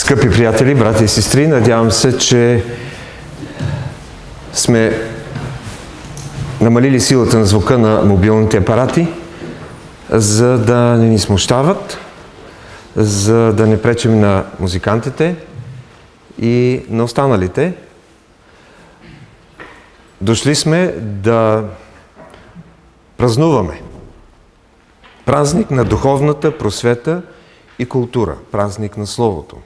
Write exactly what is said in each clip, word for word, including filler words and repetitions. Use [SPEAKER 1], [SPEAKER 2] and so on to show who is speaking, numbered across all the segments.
[SPEAKER 1] Скъпи приятели, брати и сестри, надявам се, че сме намалили силата на звука на мобилните апарати, за да не ни смущават, за да не пречим на музикантите и на останалите. Дошли сме да празнуваме празник на духовната просвета и култура, празник на Словото.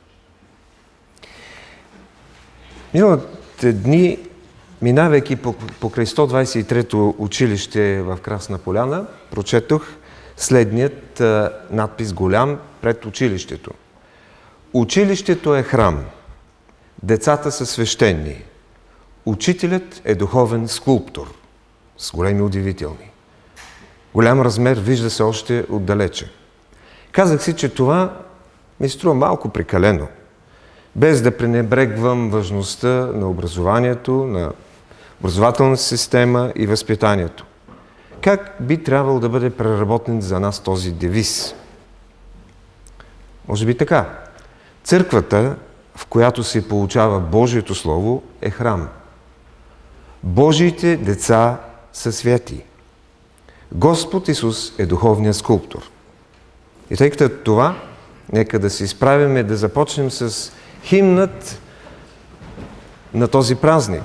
[SPEAKER 1] Миналите дни, минавайки покрай сто двадесет и трето училище в Красна Поляна, прочетох следният а, надпис голям пред училището. Училището е храм, децата са свещени, учителят е духовен скулптор, с големи удивителни. Голям размер вижда се още отдалече. Казах си, че това ми струва малко прекалено, без да пренебрегвам важността на образованието, на образователната система и възпитанието. Как би трябвало да бъде преработен за нас този девиз? Може би така. Църквата, в която се получава Божието Слово, е храм. Божиите деца са свети. Господ Исус е духовният скулптор. И тъй като това, нека да се изправим, да започнем с химнът на този празник.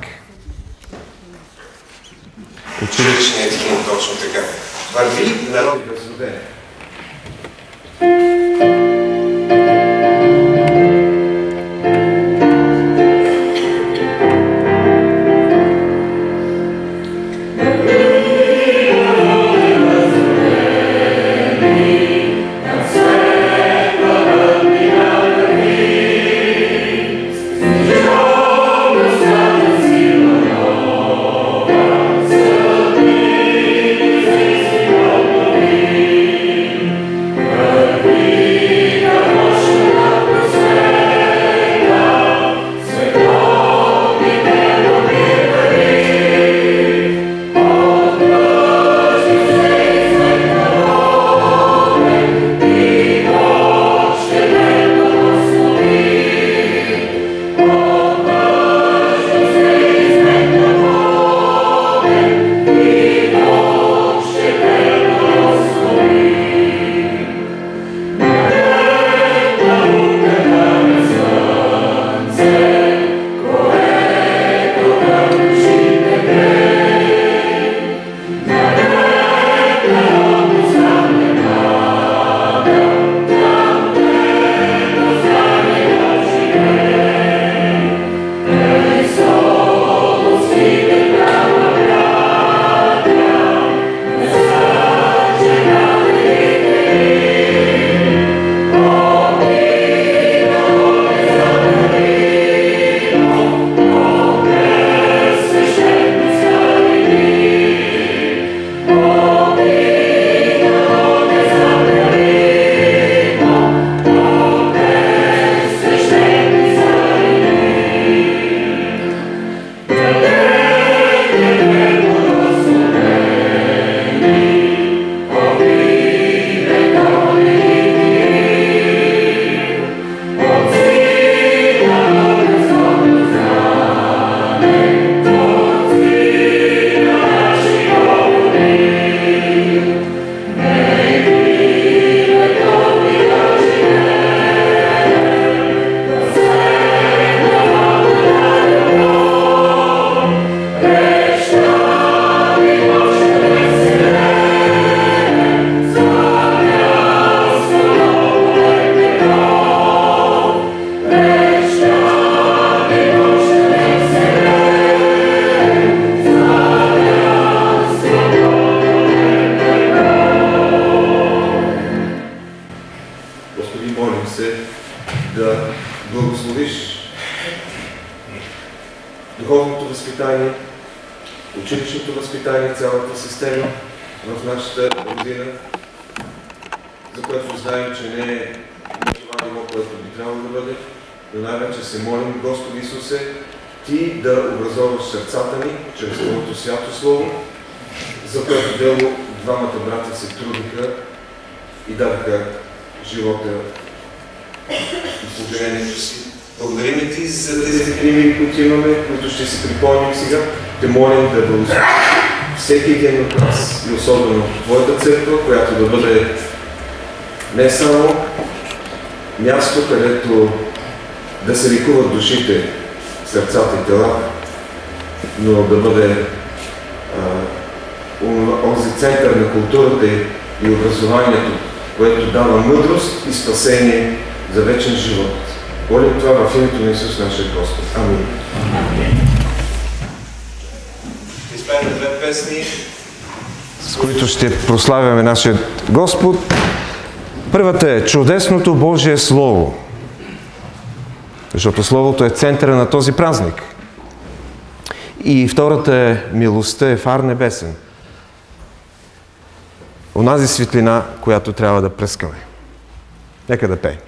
[SPEAKER 1] Училищният химн, точно така. Върви народи възродени. служението си. Благодарим ти за тези книги, които имаме, които ще си припомним сега. Те молим да благослови всеки един от нас и особено Твоята църква, която да бъде не само място, където да се ликуват душите, сърцата и телата, но да бъде онзи център на културата и образованието, което дава мъдрост и спасение за вечен живот. Молим това в името на Исус, нашия Господ. Амин. Ще изпеем две песни, с които ще прославяме нашия Господ. Първата е Чудесното Божие Слово, защото Словото е в центъра на този празник. И втората е Милостта е фар небесен. Онази светлина, която трябва да пръскаме. Нека да пеем.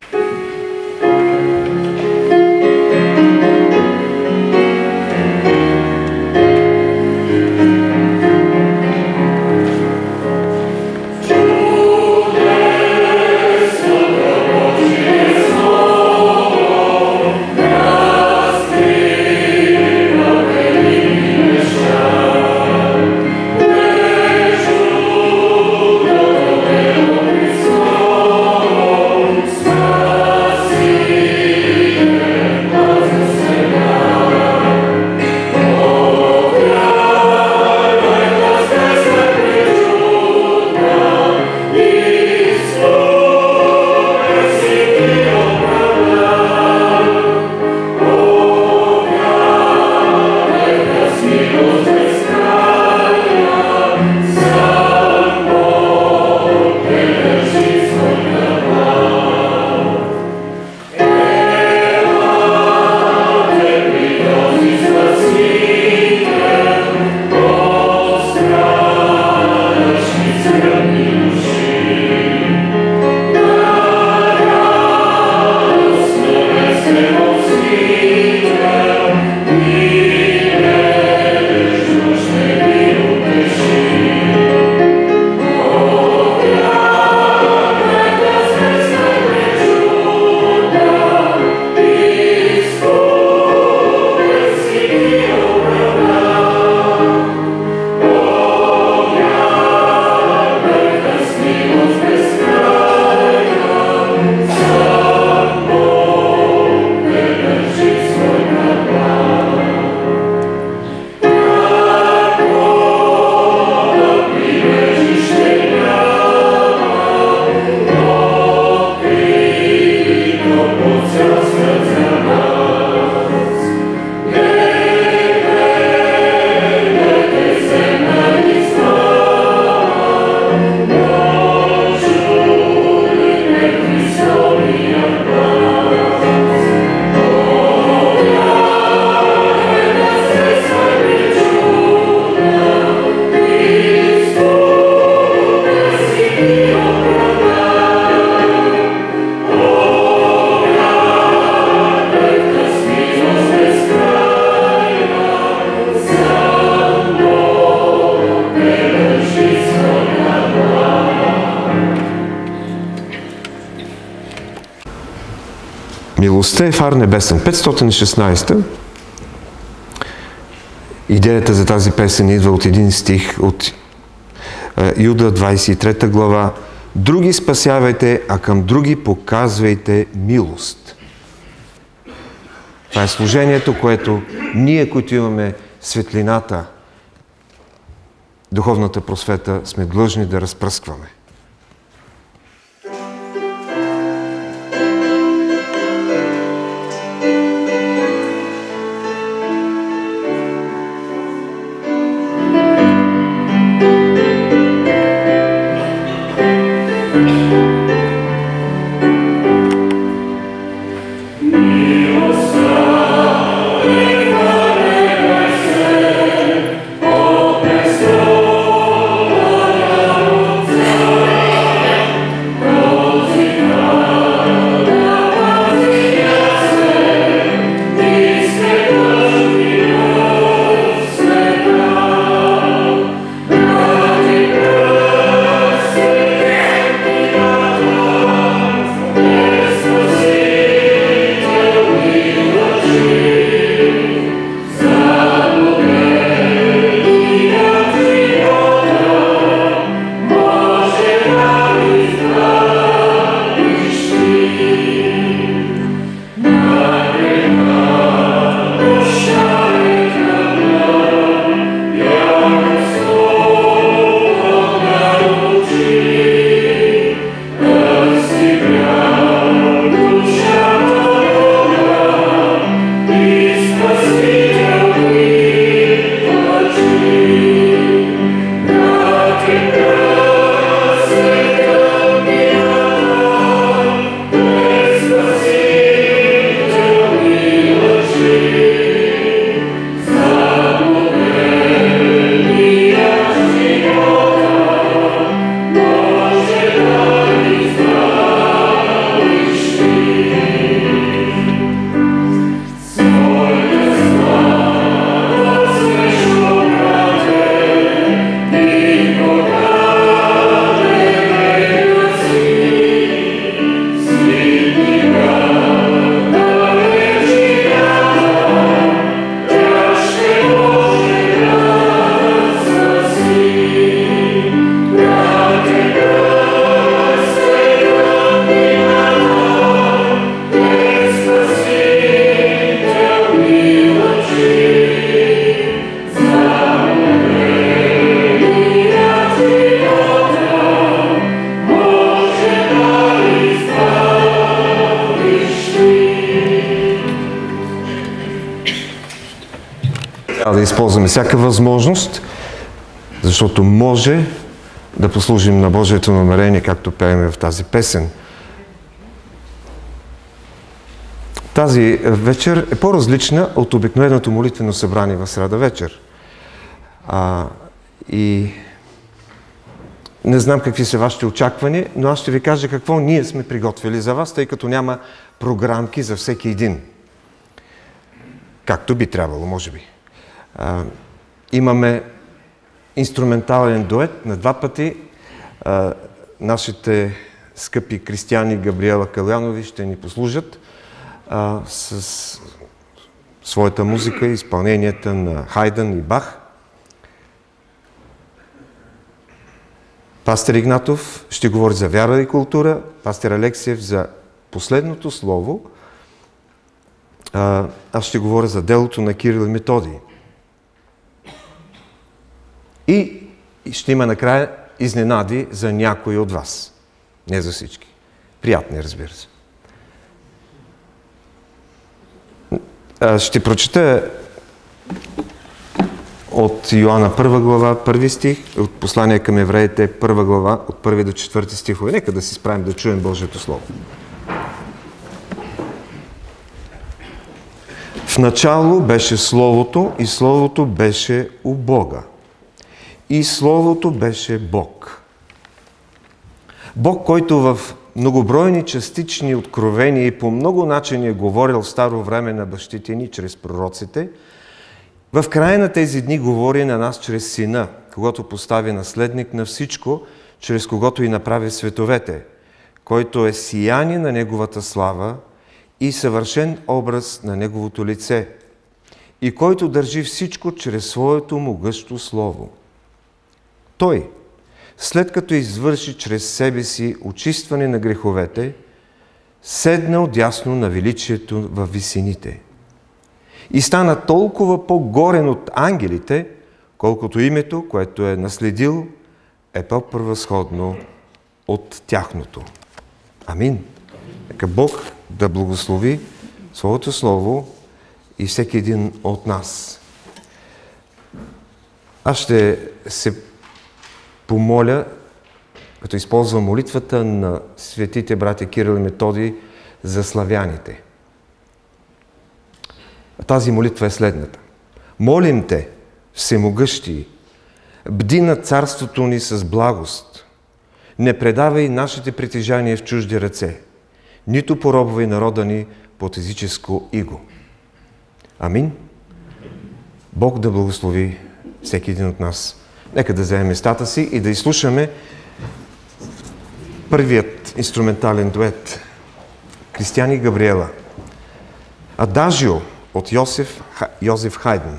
[SPEAKER 1] Милостта е фар небесен. петстотин и шестнадесета. Идеята за тази песен идва от един стих от Юда, двадесет и трета глава. Други спасявайте, а към други показвайте милост. Това е служението, което ние, които имаме светлината, духовната просвета, сме длъжни да разпръскваме.
[SPEAKER 2] Oh,
[SPEAKER 1] трябва да използваме всяка възможност, защото може да послужим на Божието намерение, както пеем в тази песен. Тази вечер е по-различна от обикновеното молитвено събрание в сряда вечер. А, и не знам какви са вашите очаквания, но аз ще ви кажа какво ние сме приготвили за вас, тъй като няма програмки за всеки един. Както би трябвало, може би. А, имаме инструментален дует на два пъти. А, нашите скъпи християни Габриела Калянови ще ни послужат а, с своята музика, изпълненията на Хайден и Бах. Пастор Игнатов ще говори за вяра и култура, пастор Алексиев за последното слово. А, аз ще говоря за делото на Кирил и Методий. И ще има накрая изненади за някои от вас. Не за всички. Приятни, разбира се. А, ще прочета от Йоанна първа глава, първи стих, от послание към евреите, първа глава, от първи до четвърти стихове. Нека да си справим да чуем Божието Слово. В начало беше Словото и Словото беше у Бога. И Словото беше Бог. Бог, който в многобройни частични откровения и по много начини е говорил в старо време на бащите ни чрез пророците, в края на тези дни говори на нас чрез Сина, когато постави наследник на всичко, чрез когото и направи световете, който е сияние на Неговата слава и съвършен образ на Неговото лице, и който държи всичко чрез Своето могъщо Слово. Той, след като извърши чрез себе си очистване на греховете, седна отдясно на величието във висините и стана толкова по-горен от ангелите, колкото името, което е наследил, е по-превъзходно от тяхното. Амин. Нека Бог да благослови Своето Слово и всеки един от нас. Аз ще се помоля, като използвам молитвата на светите братя Кирил и Методий за славяните. Тази молитва е следната. Молим Те, Всемогъщи, бди над царството ни с благост. Не предавай нашите притежания в чужди ръце, нито поробвай народа ни под езическо иго. Амин. Бог да благослови всеки един от нас. Нека да вземем местата си и да изслушаме първият инструментален дует. Кристияни Габриела. Адажио от Йосиф, Йозеф Хайден.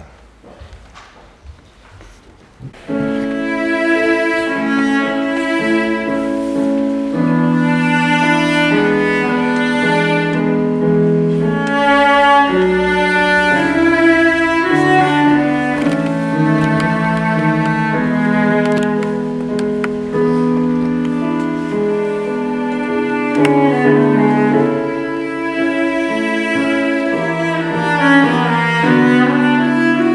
[SPEAKER 2] Thank you.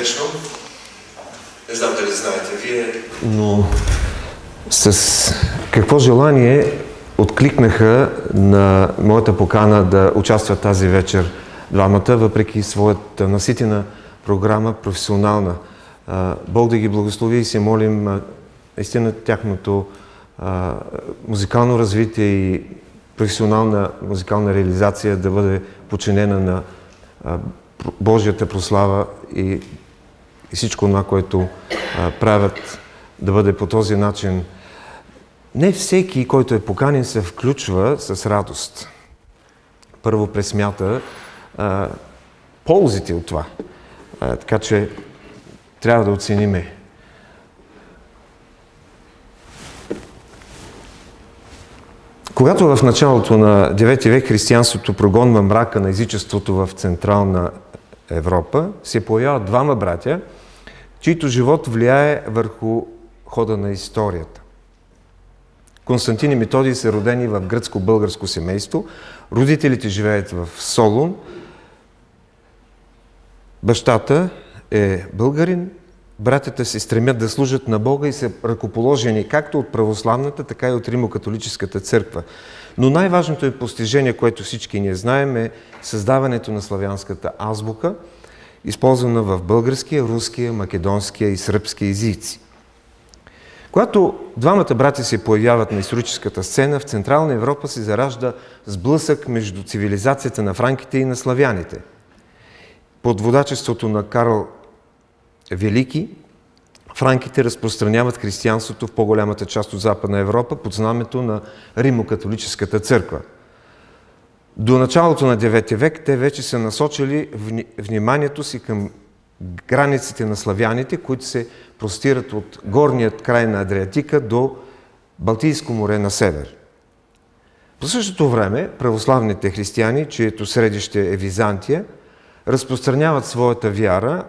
[SPEAKER 1] сърдечно. Не знам дали знаете вие, но с какво желание откликнаха на моята покана да участват тази вечер двамата, въпреки своята наситена програма, професионална. Бог да ги благослови и се молим наистина тяхното а, музикално развитие и професионална музикална реализация да бъде подчинена на а, Божията прослава и, и всичко това, което а, правят, да бъде по този начин. Не всеки, който е поканен, се включва с радост. Първо пресмята а, ползите от това. А, така че трябва да оцениме. Когато в началото на девети век християнството прогонва мрака на езичеството в Централна Европа, се появяват двама братя, чийто живот влияе върху хода на историята. Константин и Методий са родени в гръцко-българско семейство. Родителите живеят в Солун. Бащата е българин. Братята се стремят да служат на Бога и са ръкоположени както от православната, така и от Римо-католическата църква. Но най-важното е постижение, което всички ние знаем, е създаването на славянската азбука, използвана в българския, руския, македонския и сръбски езици. Когато двамата брати се появяват на историческата сцена, в Централна Европа се заражда сблъсък между цивилизацията на франките и на славяните. Под водачеството на Карл Велики, франките разпространяват християнството в по-голямата част от Западна Европа под знамето на Римо-католическата църква. До началото на девети век те вече са насочили вниманието си към границите на славяните, които се простират от горният край на Адриатика до Балтийско море на север. По същото време православните християни, чието средище е Византия, разпространяват своята вяра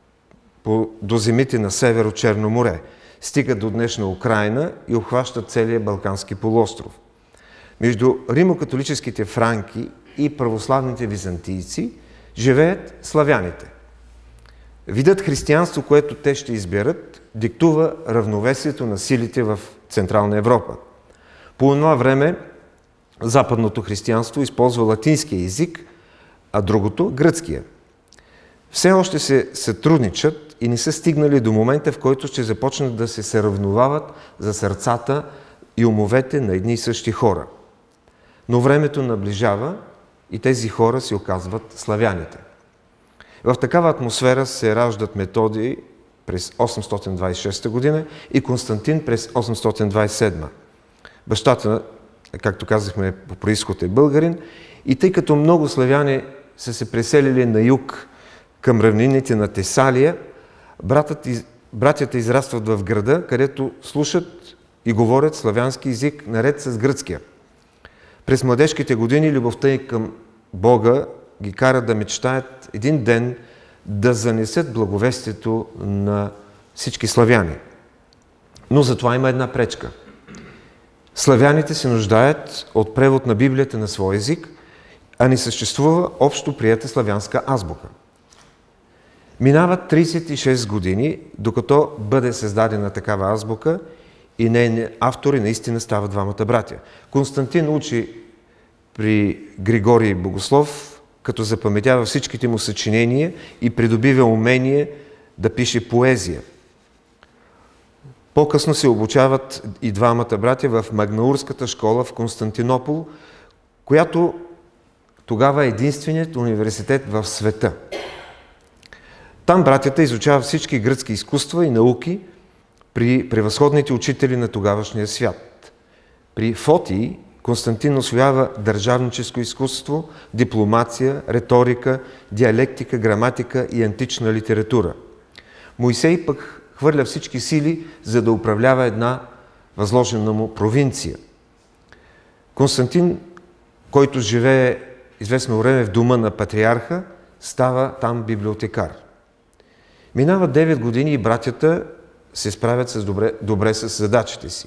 [SPEAKER 1] до земите на север от Черно море, стигат до днешна Украйна и обхващат целия Балкански полуостров. Между римокатолическите франки и православните византийци живеят славяните. Видът християнство, което те ще изберат, диктува равновесието на силите в Централна Европа. По това време западното християнство използва латинския език, а другото – гръцкия. Все още се сътрудничат и не са стигнали до момента, в който ще започнат да се съравновават за сърцата и умовете на едни и същи хора. Но времето наближава и тези хора се оказват славяните. В такава атмосфера се раждат Методий през осемстотин двадесет и шеста година и Константин през осемстотин двадесет и седма. Бащата, както казахме, по произход е българин и тъй като много славяни са се преселили на юг към равнините на Тесалия, братята израстват в града, където слушат и говорят славянски език наред с гръцкия. През младежките години любовта им към Бога ги кара да мечтаят един ден да занесат благовестието на всички славяни. Но за това има една пречка. Славяните се нуждаят от превод на Библията на свой език, а не съществува общо приета славянска азбука. Минават тридесет и шест години, докато бъде създадена такава азбука и нейни автори наистина стават двамата братя. Константин учи при Григорий Богослов, като запаметява всичките му съчинения и придобива умение да пише поезия. По-късно се обучават и двамата братя в Магнаурската школа в Константинопол, която тогава е единственият университет в света. Там братята изучават всички гръцки изкуства и науки при превъзходните учители на тогавашния свят. При Фотий Константин усвоява държавническо изкуство, дипломация, риторика, диалектика, граматика и антична литература. Моисей пък хвърля всички сили, за да управлява една възложена му провинция. Константин, който живее известно време в дома на патриарха, става там библиотекар. Минават девет години и братята се справят с добре, добре с задачите си.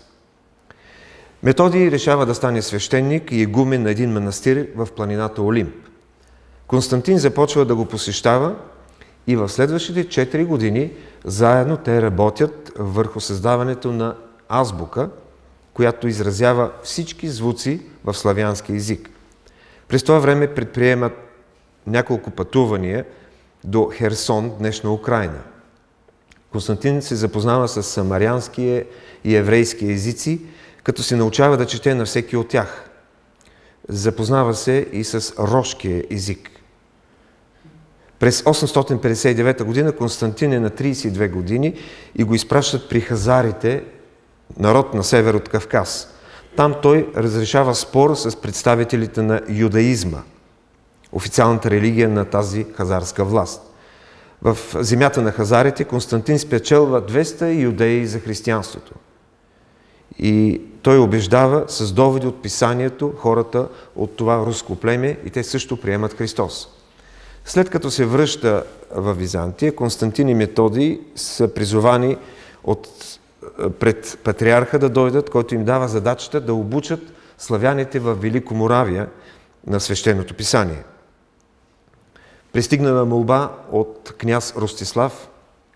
[SPEAKER 1] Методий решава да стане свещеник и игумен на един манастир в планината Олимп. Константин започва да го посещава И в следващите четири години заедно те работят върху създаването на азбука, която изразява всички звуци в славянски език. През това време предприемат няколко пътувания до Херсон, днешна Украйна. Константин се запознава с самарянския и еврейски езици, като се научава да чете на всеки от тях. Запознава се и с рошкия език. През осемстотин петдесет и девета година Константин е на тридесет и две години и го изпращат при хазарите, народ на север от Кавказ. Там той разрешава спор с представителите на юдаизма, официалната религия на тази хазарска власт. В земята на хазарите Константин спечелва двеста юдеи за християнството. И той убеждава с доводи от писанието хората от това руско племе и те също приемат Христос. След като се връща в Византия, Константин и Методий са призовани от, пред патриарха да дойдат, който им дава задачата да обучат славяните в Великоморавия на свещеното писание. Пристигнала молба от княз Ростислав.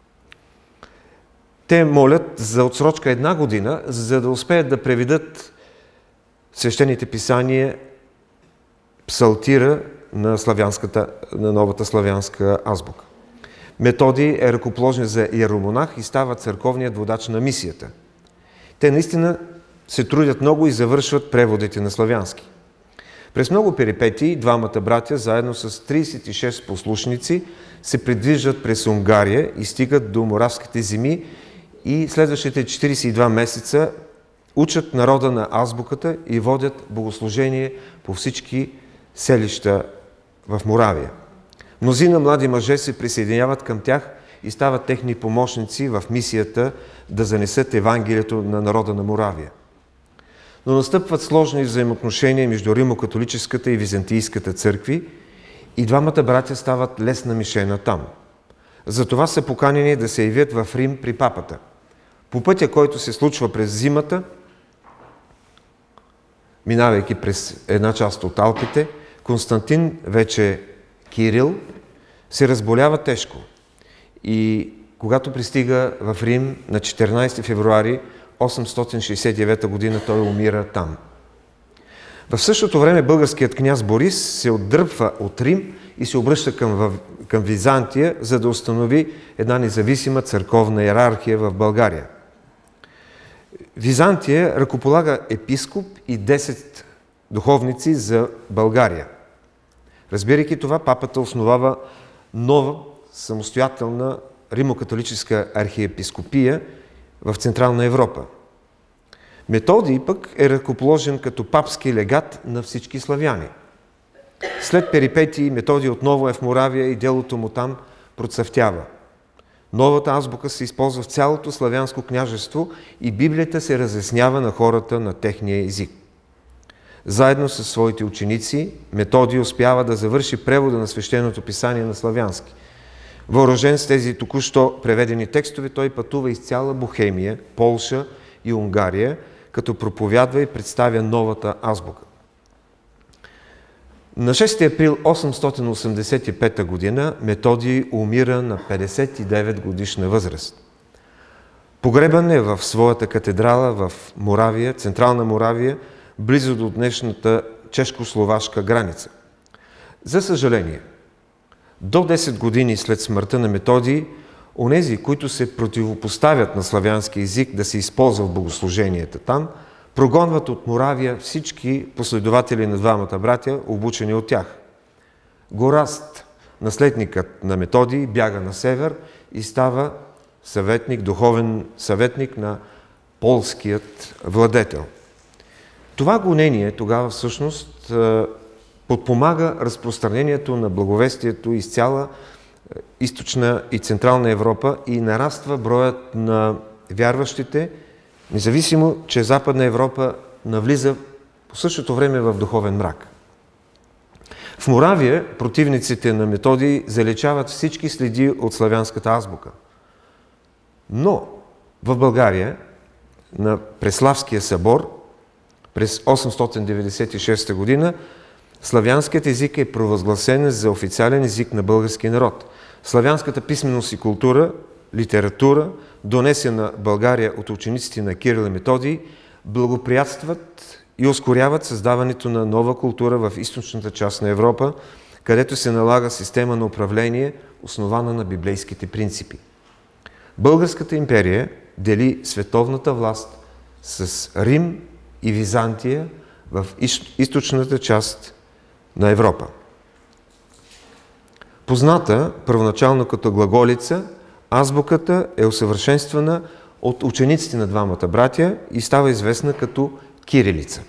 [SPEAKER 1] Те молят за отсрочка една година, за да успеят да преведат свещените писания, псалтира на, на новата славянска азбука. Методий е ръкоположен за иеромонах и става църковният водач на мисията. Те наистина се трудят много и завършват преводите на славянски. През много перипетии двамата братя, заедно с тридесет и шест послушници, се придвижват през Унгария и стигат до моравските земи и следващите четиридесет и два месеца учат народа на азбуката и водят богослужение по всички селища в Моравия. Мнозина млади мъже се присъединяват към тях и стават техни помощници в мисията да занесат Евангелието на народа на Моравия. Но настъпват сложни взаимоотношения между римокатолическата и византийската църкви и двамата братя стават лесна мишена там. Затова са поканени да се явят в Рим при папата. По пътя, който се случва през зимата, минавайки през една част от Алпите, Константин, вече Кирил, се разболява тежко. И когато пристига в Рим на четиринадесети февруари осемстотин шестдесет и девета година, той умира там. В същото време българският княз Борис се отдръпва от Рим и се обръща към, към Византия, за да установи една независима църковна иерархия в България. Византия ръкополага епископ и десет духовници за България. Разбирайки това, папата основава нова самостоятелна римокатолическа архиепископия в Централна Европа. Методий пък е ръкоположен като папски легат на всички славяни. След перипетии Методий отново е в Моравия и делото му там процъфтява. Новата азбука се използва в цялото славянско княжество и Библията се разяснява на хората на техния език. Заедно с своите ученици Методий успява да завърши превода на свещеното писание на славянски. Въоръжен с тези току-що преведени текстове, той пътува из цяла Бохемия, Полша и Унгария, като проповядва и представя новата азбука. На шести април осемстотин осемдесет и пета година Методий умира на петдесет и девет годишна възраст. Погребан е в своята катедрала в Моравия, Централна Моравия, близо до днешната чешко-словашка граница. За съжаление, до десет години след смъртта на Методий, онези, които се противопоставят на славянски език да се използва в богослуженията там, прогонват от Моравия всички последователи на двамата братя, обучени от тях. Гораст, наследникът на Методий, бяга на север и става съветник, духовен съветник на полският владетел. Това гонение тогава всъщност подпомага разпространението на благовестието из цяла източна и централна Европа и нараства броят на вярващите, независимо, че Западна Европа навлиза по същото време в духовен мрак. В Моравия противниците на Методий заличават всички следи от славянската азбука. Но в България на Преславския събор през осемстотин деветдесет и шеста година славянският език е провъзгласен за официален език на българския народ. Славянската писменост и култура, литература, донесена в България от учениците на Кирил и Методий, благоприятстват и ускоряват създаването на нова култура в източната част на Европа, където се налага система на управление, основана на библейските принципи. Българската империя дели световната власт с Рим и Византия в източната част на Европа. Позната първоначално като глаголица, азбуката е усъвършенствана от учениците на двамата братя и става известна като кирилица.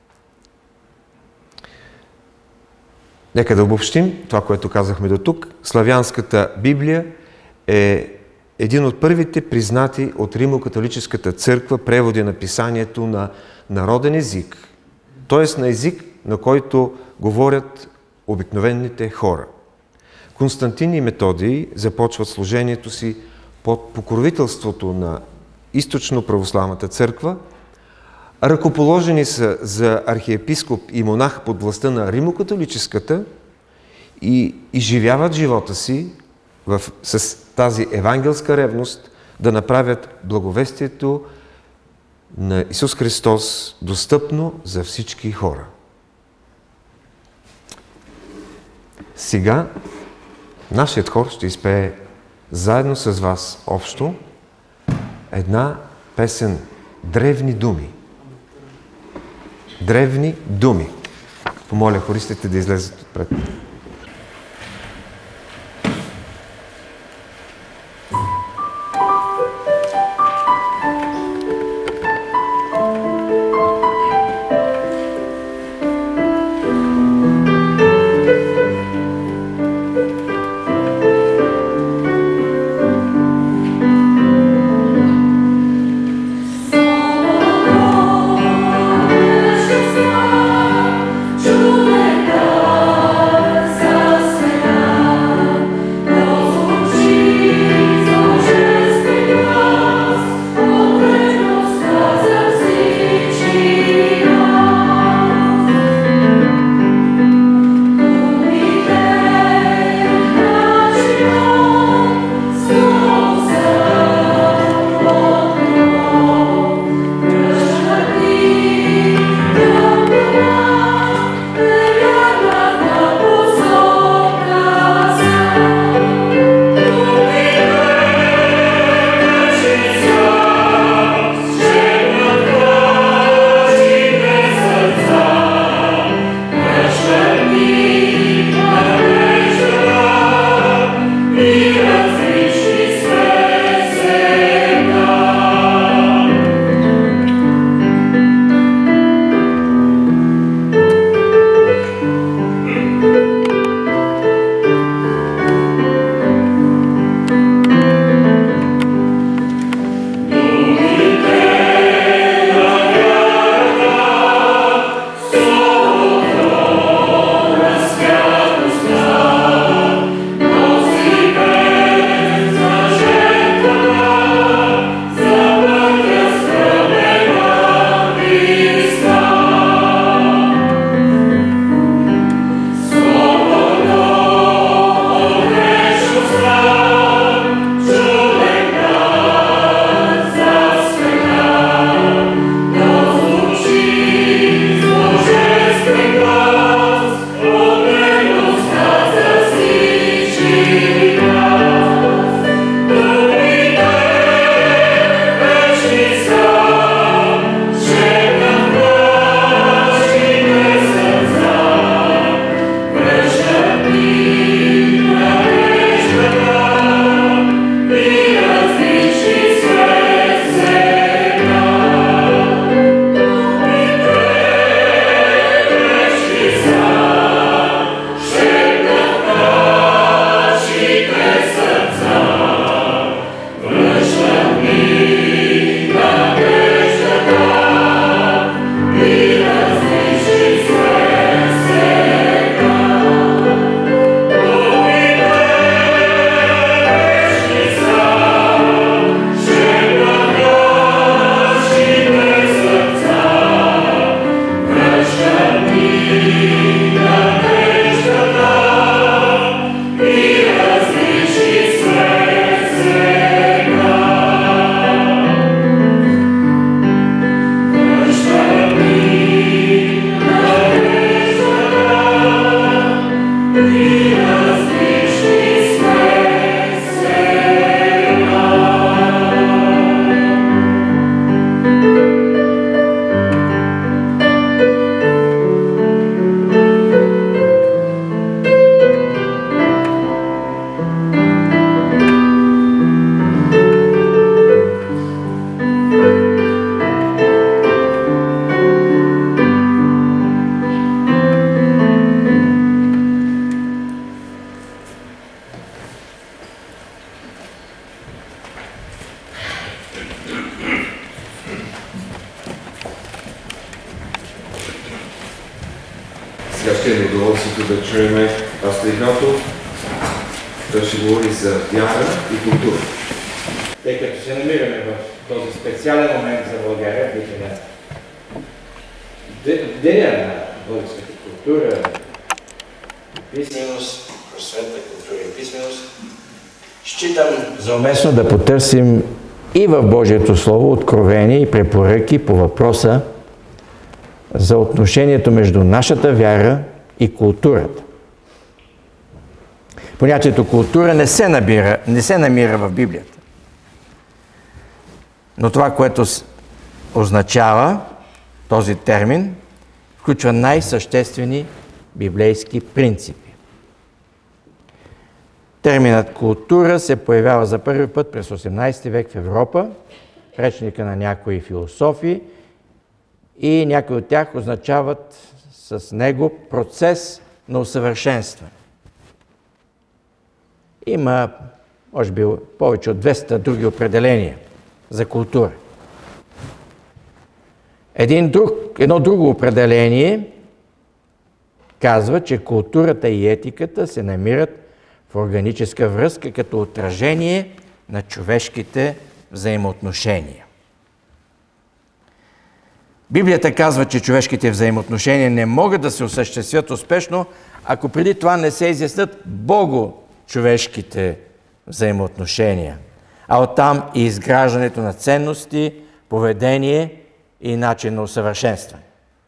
[SPEAKER 1] Нека да обобщим това, което казахме до тук. Славянската Библия е един от първите признати от Римо-католическата църква преводи на писанието на народен език, т.е. на език, на който говорят обикновените хора. Константин и Методий започват служението си под покровителството на източно-православната църква, ръкоположени са за архиепископ и монах под властта на Римо-католическата и изживяват живота си в, с тази евангелска ревност да направят благовестието на Исус Христос достъпно за всички хора. Сега нашият хор ще изпее заедно с вас общо една песен «Древни думи». Древни думи. Помоля хористите да излезат отпред.
[SPEAKER 2] True and God.
[SPEAKER 1] Сега ще е удоволствието да чуем пастор Игнатов. Той ще говори за вяра и култура.
[SPEAKER 2] Тъй като се намираме в този специален момент за България, в деня на българската култура, писменост, просветна култура и писменост, считам за уместно да потърсим и в Божието Слово откровения и препоръки по въпроса за отношението между нашата вяра и културата. Понятието култура не се, набира, не се намира в Библията. Но това, което означава този термин, включва най-съществени библейски принципи. Терминът култура се появява за първи път през осемнадесети век в Европа, в речника на някои философи, и някои от тях означават с него процес на усъвършенстване. Има, може би, повече от двеста други определения за култура. Един друг, едно друго определение казва, че културата и етиката се намират в органическа връзка като отражение на човешките взаимоотношения. Библията казва, че човешките взаимоотношения не могат да се осъществят успешно, ако преди това не се изяснят бого-човешките взаимоотношения, а оттам и изграждането на ценности, поведение и начин на усъвършенстване.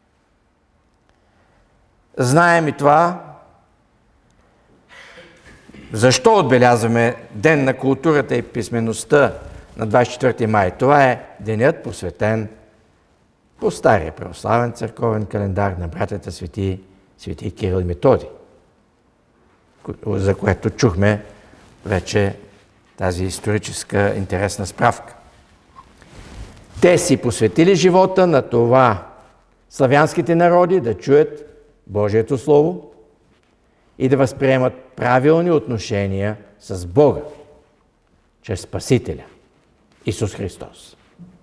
[SPEAKER 2] Знаем и това, защо отбелязваме Ден на културата и писмеността на двадесет и четвърти май. Това е денят, посветен по стария православен църковен календар на братята свети, свети Кирил и Методий, за което чухме вече тази историческа интересна справка. Те си посветили живота на това славянските народи да чуят Божието Слово и да възприемат правилни отношения с Бога, чрез Спасителя, Исус Христос.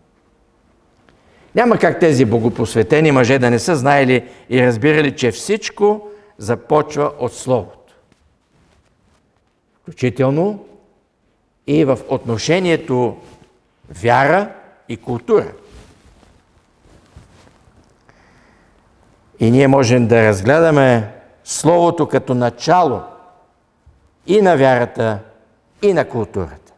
[SPEAKER 2] Няма как тези богопосветени мъже да не са знаели и разбирали, че всичко започва от Словото. Включително и в отношението вяра и култура. И ние можем да разгледаме Словото като начало и на вярата, и на културата.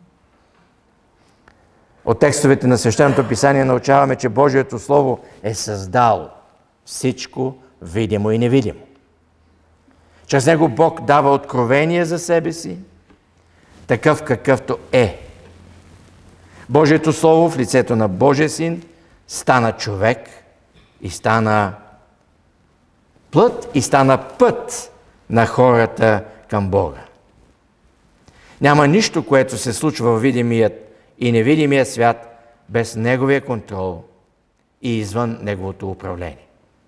[SPEAKER 2] От текстовете на Свещеното писание научаваме, че Божието Слово е създало всичко видимо и невидимо. Чрез него Бог дава откровение за себе си, такъв какъвто е. Божието Слово в лицето на Божия Син стана човек и стана плът и стана път на хората към Бога. Няма нищо, което се случва в видимият и невидимия свят без Неговия контрол и извън Неговото управление.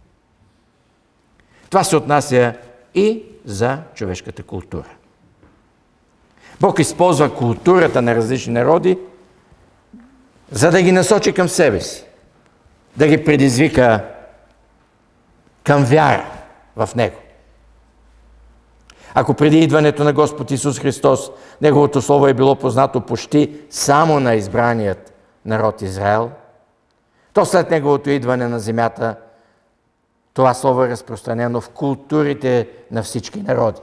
[SPEAKER 2] Това се отнася и за човешката култура. Бог използва културата на различни народи, за да ги насочи към себе си, да ги предизвика към вяра в Него. Ако преди идването на Господ Исус Христос, Неговото Слово е било познато почти само на избраният народ Израел, то след Неговото идване на земята, това Слово е разпространено в културите на всички народи.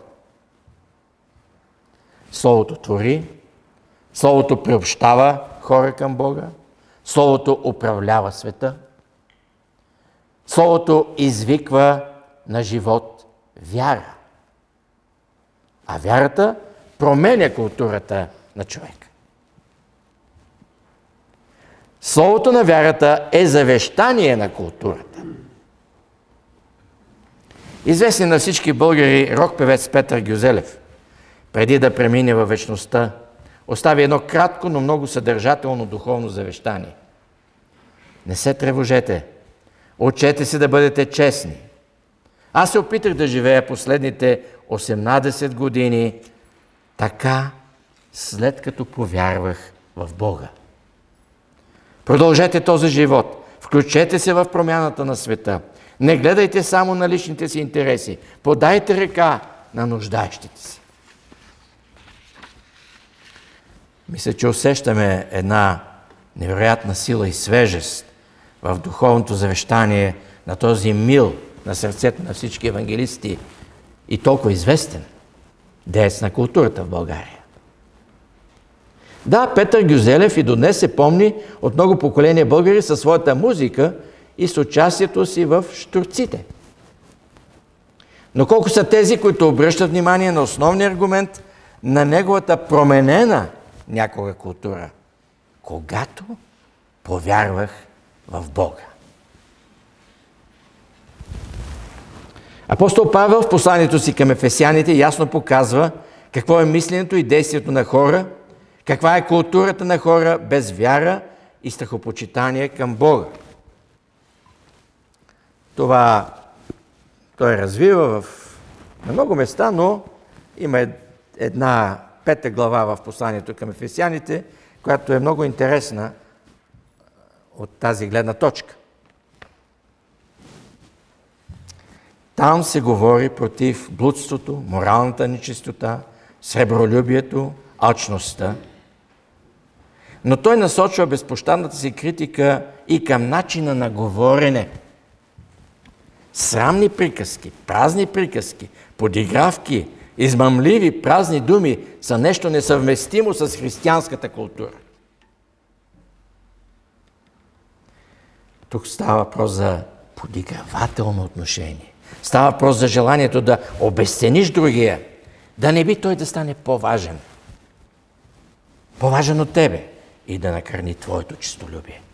[SPEAKER 2] Словото твори, Словото приобщава хора към Бога, Словото управлява света, Словото извиква на живот вяра. А вярата променя културата на човека. Словото на вярата е завещание на културата. Известен на всички българи рок-певец Петър Гюзелев, преди да премине във вечността, остави едно кратко, но много съдържателно духовно завещание. Не се тревожете. Учете се да бъдете честни. Аз се опитах да живея последните осемнадесет години така, след като повярвах в Бога. Продължете този живот. Включете се в промяната на света. Не гледайте само на личните си интереси. Подайте ръка на нуждаещите си. Мисля, че усещаме една невероятна сила и свежест в духовното завещание на този мил на сърцето на всички евангелисти и толкова известен деец на културата в България. Да, Петър Гюзелев и до днес се помни от много поколения българи със своята музика и с участието си в щурците. Но колко са тези, които обръщат внимание на основния аргумент на неговата променена някога култура? Когато повярвах в Бога. Апостол Павел в посланието си към ефесяните ясно показва какво е мисленето и действието на хора, каква е културата на хора без вяра и страхопочитание към Бога. Това той развива в на много места, но има една пета глава в посланието към ефесяните, която е много интересна от тази гледна точка. Там се говори против блудството, моралната нечистота, сребролюбието, алчността. Но той насочва безпощадната си критика и към начина на говорене. Срамни приказки, празни приказки, подигравки, измамливи празни думи са нещо несъвместимо с християнската култура. Тук става въпрос за подигравателно отношение. Става въпрос за желанието да обезцениш другия, да не би той да стане по-важен. По-важен от тебе и да накърни твоето честолюбие.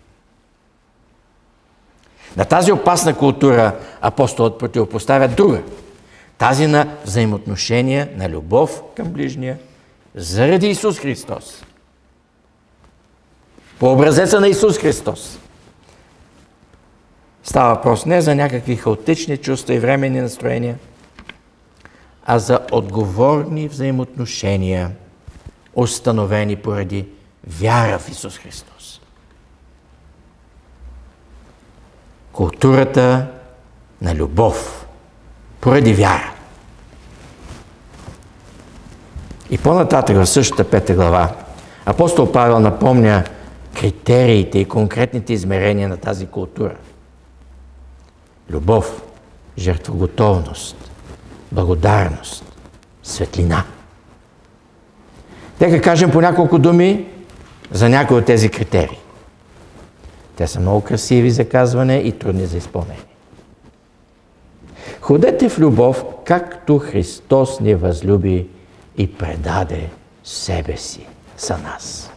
[SPEAKER 2] На тази опасна култура апостолът противопоставя друга. Тази на взаимоотношения, на любов към ближния, заради Исус Христос. По образеца на Исус Христос. Става въпрос не за някакви хаотични чувства и временни настроения, а за отговорни взаимоотношения, установени поради вяра в Исус Христос. Културата на любов поради вяра. И по-нататък в същата пета глава апостол Павел напомня критериите и конкретните измерения на тази култура. Любов, жертвоготовност, благодарност, светлина. Нека кажем по няколко думи за някои от тези критерии. Те са много красиви за казване и трудни за изпълнение. Ходете в любов, както Христос ни възлюби и предаде себе си за нас.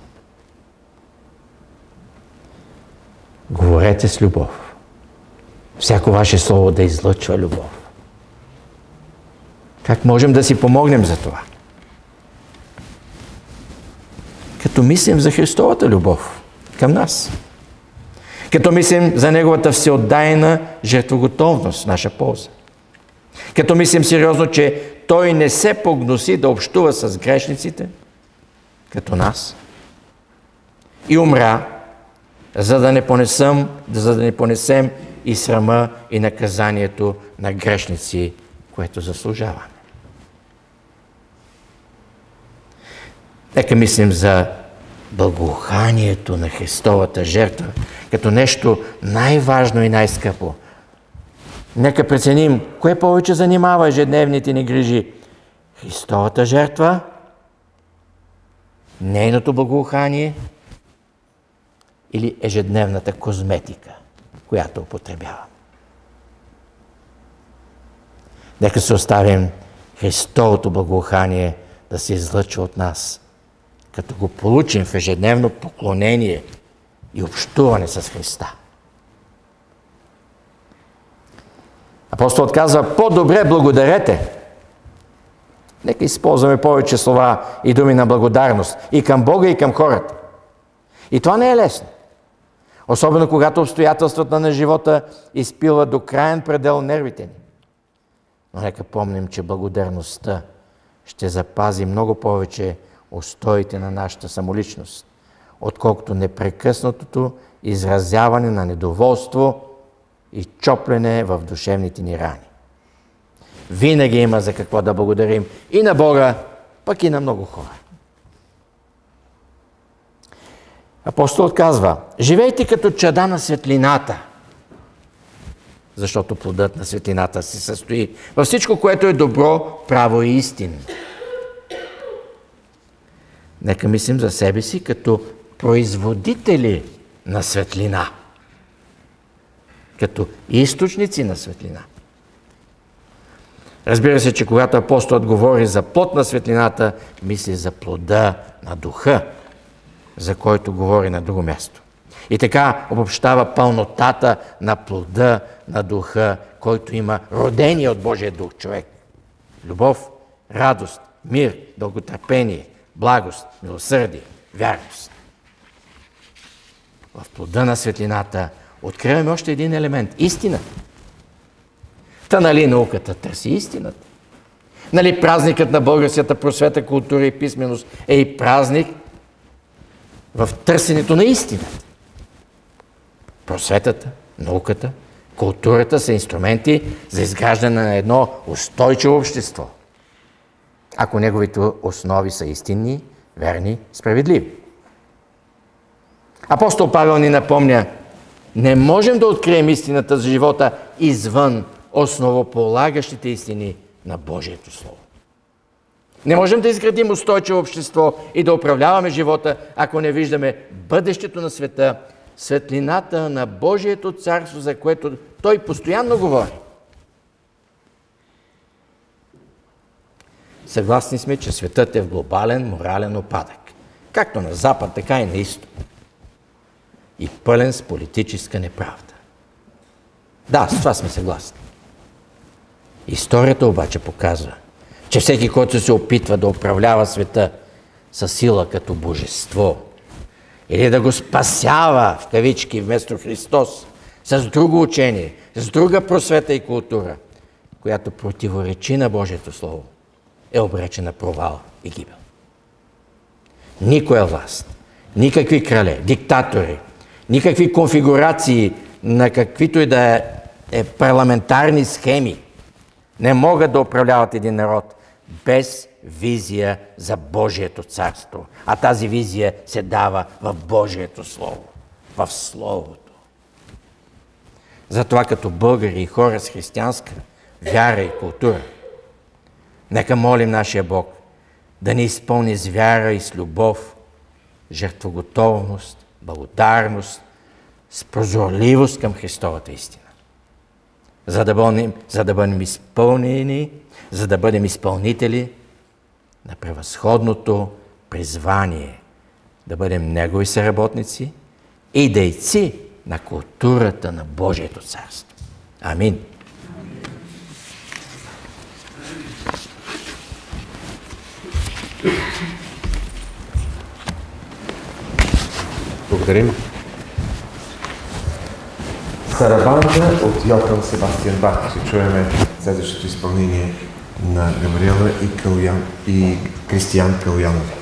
[SPEAKER 2] Говорете с любов. Всяко ваше слово да излъчва любов. Как можем да си помогнем за това? Като мислим за Христовата любов към нас. Като мислим за Неговата всеотдайна жертвоготовност в наша полза. Като мислим сериозно, че Той не се погноси да общува с грешниците, като нас, и умря, за да не понесем, за да не понесем и срама и наказанието на грешници, което заслужаваме. Нека мислим за благоуханието на Христовата жертва, като нещо най-важно и най-скъпо. Нека преценим, кое повече занимава ежедневните ни грижи. Христовата жертва, нейното благоухание или ежедневната козметика, която употребявам. Нека се оставим Христовото благоухание да се излъчва от нас, като го получим в ежедневно поклонение и общуване с Христа. Апостолът казва: по-добре благодарете. Нека използваме повече слова и думи на благодарност и към Бога, и към хората. И това не е лесно. Особено когато обстоятелствата на живота изпилват до краен предел нервите ни. Но нека помним, че благодарността ще запази много повече устоите на нашата самоличност, отколкото непрекъснатото изразяване на недоволство и чоплене в душевните ни рани. Винаги има за какво да благодарим и на Бога, пък и на много хора. Апостолът казва: живейте като чада на светлината, защото плодът на светлината се състои във всичко, което е добро, право и истинно. Нека мислим за себе си като производители на светлина, като източници на светлина. Разбира се, че когато апостолът говори за плод на светлината, мисли за плода на духа, за който говори на друго място. И така обобщава пълнотата на плода на духа, който има родение от Божия дух човек. Любов, радост, мир, дълготърпение, благост, милосърдие, вярност. В плода на светлината откриваме още един елемент – истината. Та нали науката търси истината? Нали празникът на българската просвета, култура и писменост е и празник в търсенето на истината? Просветата, науката, културата са инструменти за изграждане на едно устойчиво общество, ако неговите основи са истинни, верни, справедливи. Апостол Павел ни напомня: не можем да открием истината за живота извън основополагащите истини на Божието Слово. Не можем да изградим устойчиво общество и да управляваме живота, ако не виждаме бъдещето на света, светлината на Божието царство, за което той постоянно говори. Съгласни сме, че светът е в глобален морален упадък, както на запад, така и на изток, и пълен с политическа неправда. Да, с това сме съгласни. Историята обаче показва, че всеки, който се опитва да управлява света със сила като божество или да го спасява, в кавички, вместо Христос, с друго учение, с друга просвета и култура, която противоречи на Божието Слово, е обречен на провал и гибел. Никоя власт, никакви крале, диктатори, никакви конфигурации на каквито и да е парламентарни схеми не могат да управляват един народ без визия за Божието царство. А тази визия се дава в Божието Слово, в Словото. Затова като българи и хора с християнска вяра и култура, нека молим нашия Бог да ни изпълни с вяра и с любов, жертвоготовност, благодарност, с прозорливост към Христовата истина. За да бъдем, за да бъдем изпълнени, за да бъдем изпълнители на превъзходното призвание, да бъдем Негови съработници и дейци на културата на Божието царство. Амин.
[SPEAKER 1] Благодарим. Сарабанда от Йохан Себастиан Бах. Ще чуем следващото изпълнение на Габриела и, Калуян, и Кристиян Калуянови.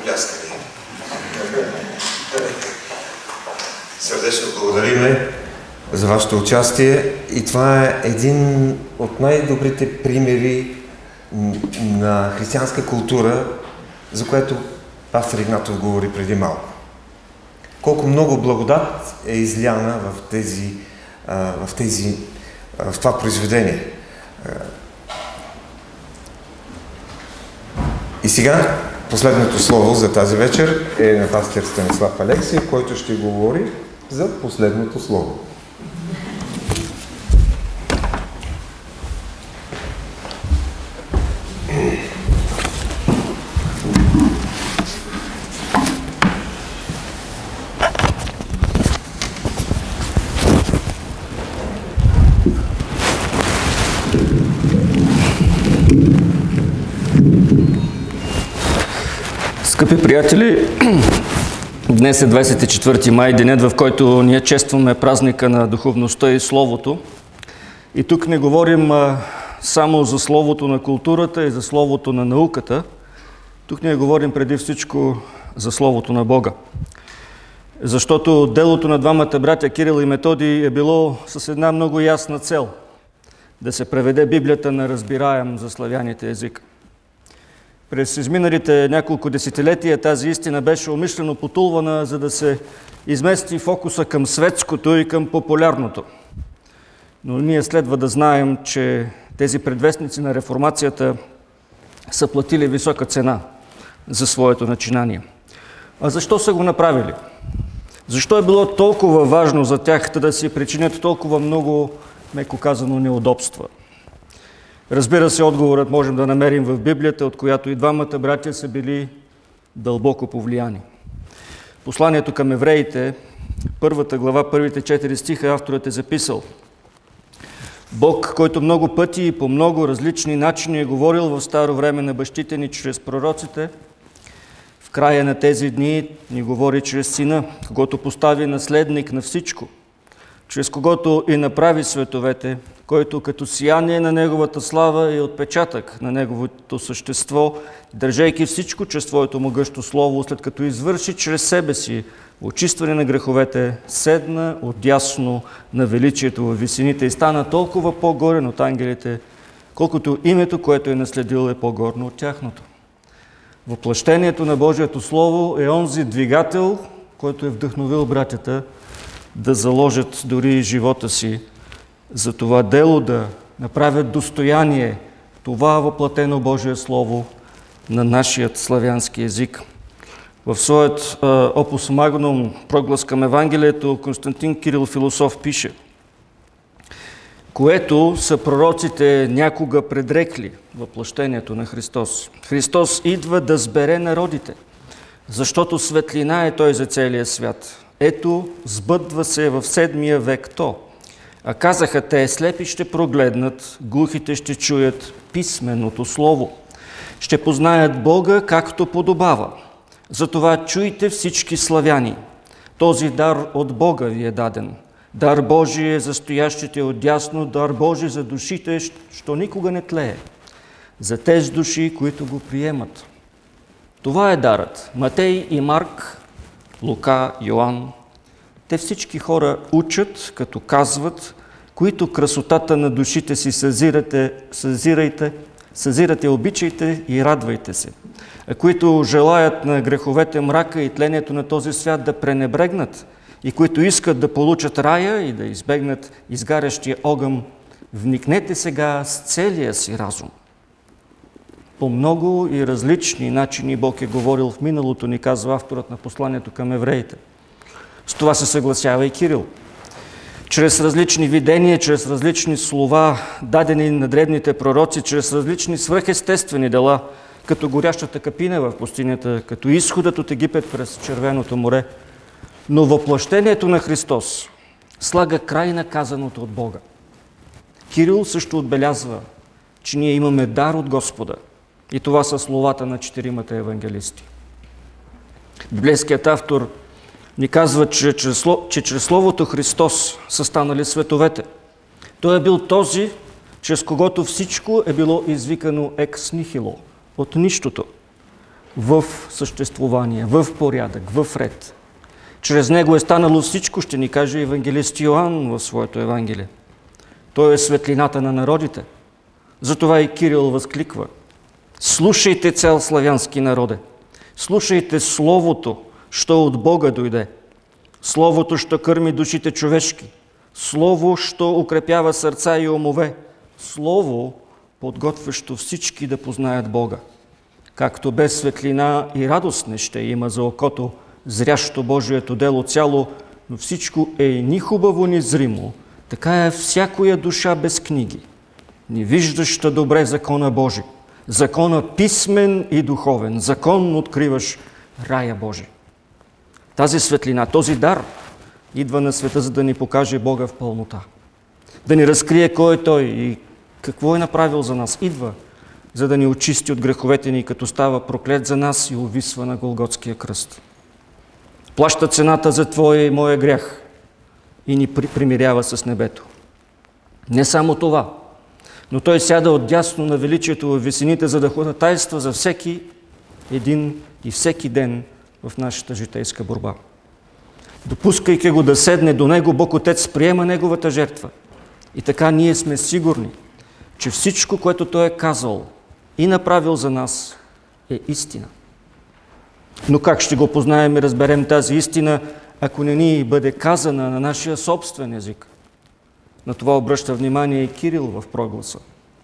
[SPEAKER 1] ръкопляскане. Сърдечно благодариме за вашето участие и това е един от най-добрите примери на християнска култура, за което пастор Игнатов говори преди малко. Колко много благодат е изляна в, тези, в, тези, в това произведение. И сега последното слово за тази вечер е на пастор Станислав Алексиев, който ще говори за последното слово.
[SPEAKER 3] Скъпи приятели, днес е двадесет и четвърти май, денят, в който ние честваме празника на духовността и Словото. И тук не говорим а, само за Словото на културата и за Словото на науката. Тук ние говорим преди всичко за Словото на Бога. Защото делото на двамата братя Кирил и Методий е било с една много ясна цел – да се преведе Библията на разбираем за славяните език. През изминалите няколко десетилетия тази истина беше умишлено потулвана, за да се измести фокуса към светското и към популярното. Но ние следва да знаем, че тези предвестници на реформацията са платили висока цена за своето начинание. А защо са го направили? Защо е било толкова важно за тях да си причинят толкова много, меко казано, неудобства? Разбира се, отговорът можем да намерим в Библията, от която и двамата братя са били дълбоко повлияни. Посланието към евреите, първата глава, първите четири стиха, авторът е записал: Бог, който много пъти и по много различни начини е говорил в старо време на бащите ни чрез пророците, в края на тези дни ни говори чрез Сина, когото постави наследник на всичко, чрез когото и направи световете, който като сияние на Неговата слава и отпечатък на Неговото същество, държейки всичко чрез Твоето могъщо Слово, след като извърши чрез себе си очистване на греховете, седна отдясно на величието във висините и стана толкова по-горен от ангелите, колкото името, което е наследил, е по-горно от тяхното. Въплъщението на Божието Слово е онзи двигател, който е вдъхновил братята да заложат дори живота си за това дело, да направят достояние това въплатено Божие Слово на нашият славянски език. В своят опус магнум проглас към Евангелието Константин Кирил Философ пише: което са пророците някога предрекли въплъщението на Христос. Христос идва да сбере народите, защото светлина е Той за целия свят. Ето, сбъдва се в седмия век то. А казаха те: слепи ще прогледнат, глухите ще чуят писменото слово. Ще познаят Бога, както подобава. Затова чуйте всички славяни. Този дар от Бога ви е даден. Дар Божий е за стоящите отдясно, дар Божий за душите, що никога не тлее. За тези души, които го приемат. Това е дарът. Матей и Марк, Лука, Йоан, те всички хора учат, като казват: които красотата на душите си съзирате, съзирайте, съзирате, обичайте и радвайте се, а които желаят на греховете мрака и тлението на този свят да пренебрегнат и които искат да получат рая и да избегнат изгарящия огън, вникнете сега с целия си разум. По много и различни начини Бог е говорил в миналото, ни казва авторът на посланието към евреите. С това се съгласява и Кирил. Чрез различни видения, чрез различни слова, дадени на древните пророци, чрез различни свръхестествени дела, като горящата капина в пустинята, като изходът от Египет през Червеното море. Но въплъщението на Христос слага край на казаното от Бога. Кирил също отбелязва, че ние имаме дар от Господа. И това са словата на четиримата евангелисти. Библейският автор ни казва, че чрез, че чрез Словото Христос са станали световете. Той е бил този, чрез когото всичко е било извикано екс нихило, от нищото. в съществувание, в порядък, в ред. Чрез него е станало всичко, ще ни каже евангелист Йоанн в своето Евангелие. Той е светлината на народите. Затова и Кирил възкликва: слушайте, цял славянски народе, слушайте Словото, що от Бога дойде. Словото, що кърми душите човешки. Слово, що укрепява сърца и умове. Слово, подготвящо всички да познаят Бога. Както без светлина и радост не ще има за окото, зрящо Божието дело цяло, но всичко е ни хубаво, ни зримо, така е всякоя душа без книги, не виждаща добре закона Божи. Закона писмен и духовен, закон откриваш рая Божи. Тази светлина, този дар идва на света, за да ни покаже Бога в пълнота. Да ни разкрие кой е Той и какво е направил за нас. Идва, за да ни очисти от греховете ни, като става проклет за нас и увисва на Голготския кръст. Плаща цената за Твоя и моя грях и ни примирява с небето. Не само това, но Той сяда отдясно на величието във висините, за да ходатайства за всеки един и всеки ден в нашата житейска борба. Допускайки го да седне до Него, Бог Отец приема Неговата жертва. И така ние сме сигурни, че всичко, което Той е казал и направил за нас, е истина. Но как ще го познаем и разберем тази истина, ако не ни бъде казана на нашия собствен език? На това обръща внимание и Кирил в прогласа.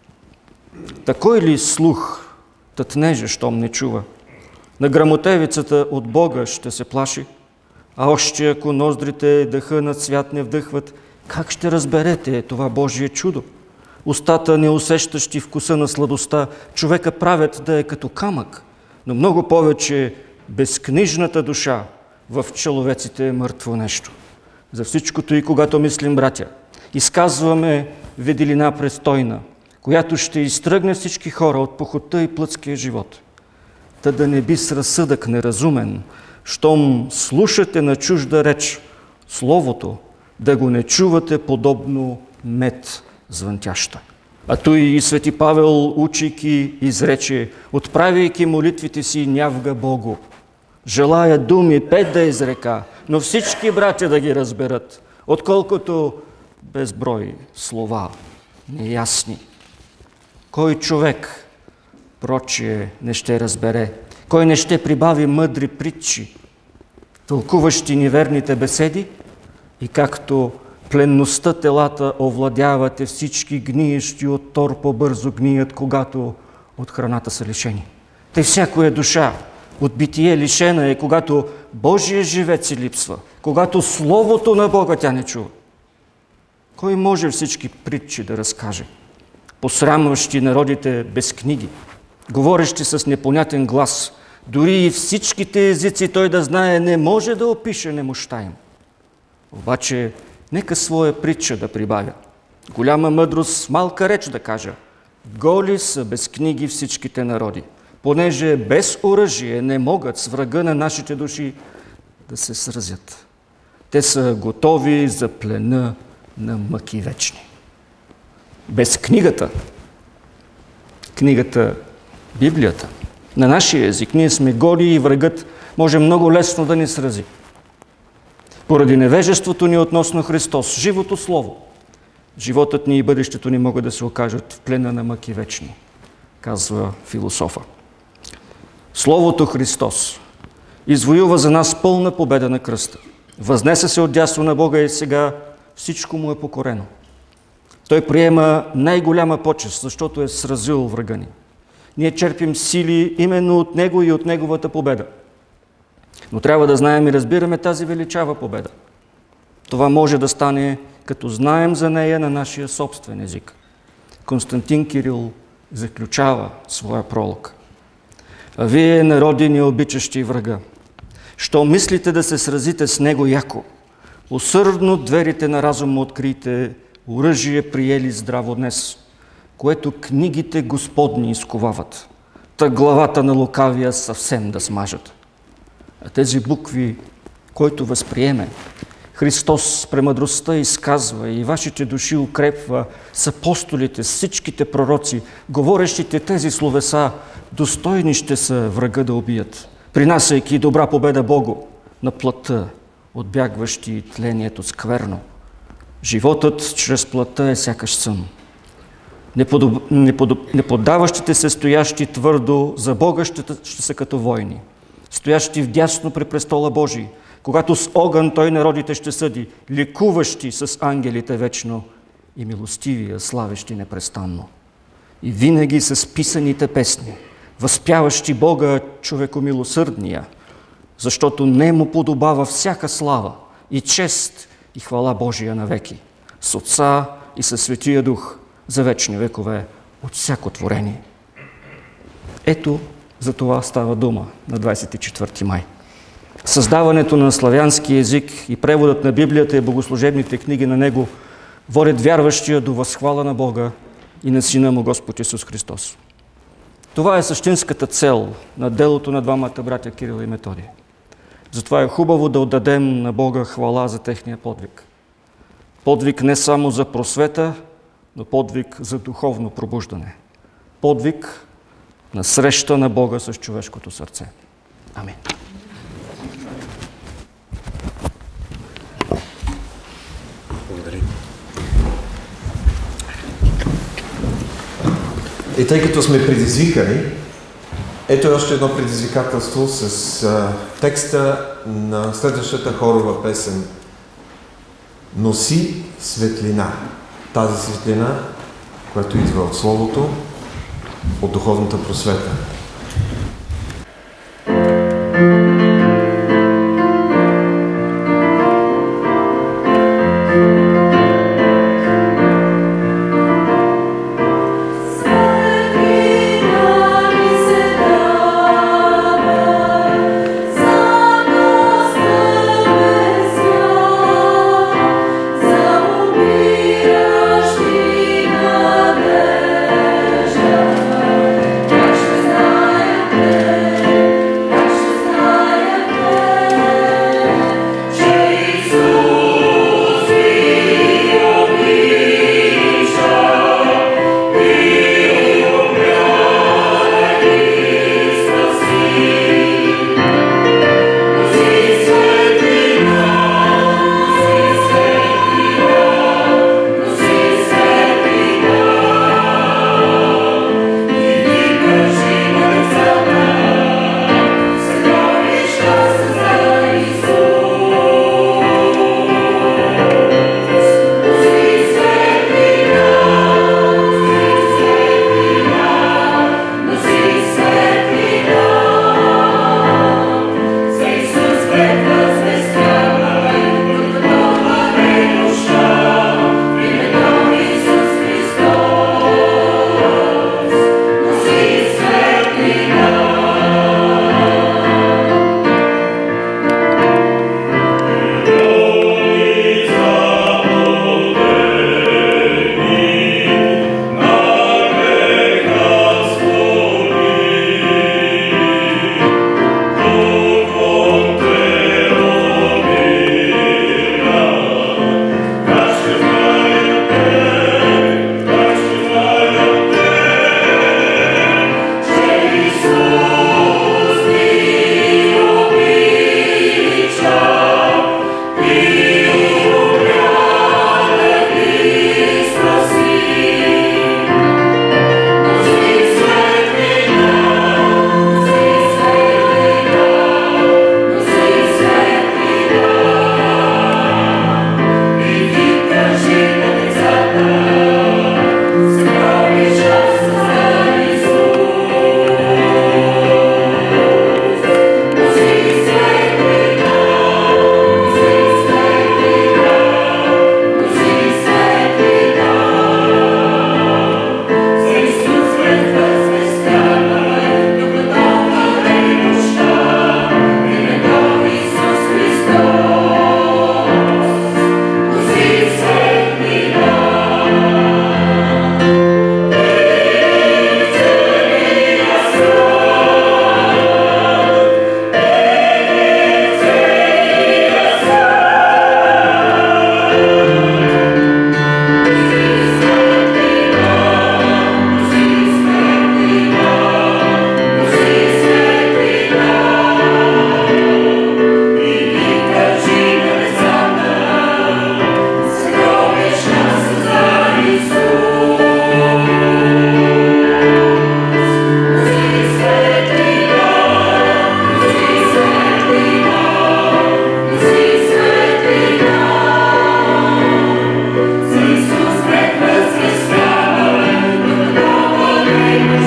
[SPEAKER 3] Такой ли слух тътнеже, щом не чува? На грамотевицата от Бога ще се плаши, а още ако ноздрите дъха на цвят не вдъхват, как ще разберете това Божие чудо? Устата, не усещащи вкуса на сладостта, човека правят да е като камък, но много повече безкнижната душа в човеците е мъртво нещо. За всичкото и когато мислим, братя, изказваме виделина престойна, която ще изтръгне всички хора от похота и плътския живот. Та да не би с разсъдък неразумен, щом слушате на чужда реч Словото, да го не чувате подобно мед звънтяща. А той и свети Павел, учейки, изрече, отправяйки молитвите си, нявга Богу. Желая думи пет да изрека, но всички братя да ги разберат, отколкото безброй слова неясни. Кой човек прочие не ще разбере, кой не ще прибави мъдри притчи, тълкуващи неверните беседи, и както пленността телата овладявате, всички гниещи от тор по-бързо гният, когато от храната са лишени. Тъй всякоя душа от битие лишена е, когато Божия живец си липсва, когато Словото на Бога тя не чува. Кой може всички притчи да разкаже? Посрамващи народите без книги, говорещи с непонятен глас, дори и всичките езици той да знае, не може да опише немощта им. Обаче нека своя притча да прибавя. Голяма мъдрост, малка реч да кажа. Голи са без книги всичките народи, понеже без оръжие не могат с врага на нашите души да се сразят. Те са готови за плена на мъки вечни. Без книгата, книгата, Библията, на нашия език, ние сме голи и врагът може много лесно да ни срази. Поради невежеството ни относно Христос, живото Слово, животът ни и бъдещето ни могат да се окажат в плена на мъки вечни, казва философа. Словото Христос извоюва за нас пълна победа на кръста. Възнесе се отдясно на Бога и сега всичко му е покорено. Той приема най-голяма почест, защото е сразил врага ни. Ние черпим сили именно от Него и от Неговата победа. Но трябва да знаем и разбираме тази величава победа. Това може да стане, като знаем за нея на нашия собствен език. Константин Кирил заключава своя пролог. А вие, народи, не обичащи врага, що мислите да се сразите с него яко, усърдно дверите на разума открийте, оръжие приели здраво днес, което книгите Господни изковават, та главата на лукавия съвсем да смажат. А тези букви, който възприеме, Христос премъдростта изказва и вашите души укрепва с апостолите, с всичките пророци, говорещите тези словеса, достойни ще са врага да убият, принасяйки добра победа Богу на плътта, отбягващи тлението скверно. Животът чрез плътта е сякаш сън. Неподоб... Неподоб... Неподаващите се стоящи твърдо за Бога ще, ще са като войни, стоящи вдясно при престола Божий, когато с огън Той народите ще съди, лекуващи с ангелите вечно и милостивия, славещи непрестанно. И винаги с писаните песни, възпяващи Бога човекомилосърдния, защото не му подобава всяка слава и чест и хвала Божия навеки, с Отца и със Светия Дух, за вечни векове от всяко творение. Ето за това става дума на двадесет и четвърти май. Създаването на славянски език и преводът на Библията и богослужебните книги на него водят вярващия до възхвала на Бога и на Сина му Господ Исус Христос. Това е същинската цел на делото на двамата братя Кирил и Методий. Затова е хубаво да отдадем на Бога хвала за техния подвиг. Подвиг не само за просвета, но подвиг за духовно пробуждане. Подвиг на среща на Бога с човешкото сърце. Амин.
[SPEAKER 1] Благодаря. И тъй като сме предизвикани, ето е още едно предизвикателство с а, текста на следващата хорова песен. Носи светлина. Тази светлина, която идва от Словото, от духовната просвета.
[SPEAKER 4] Thank you.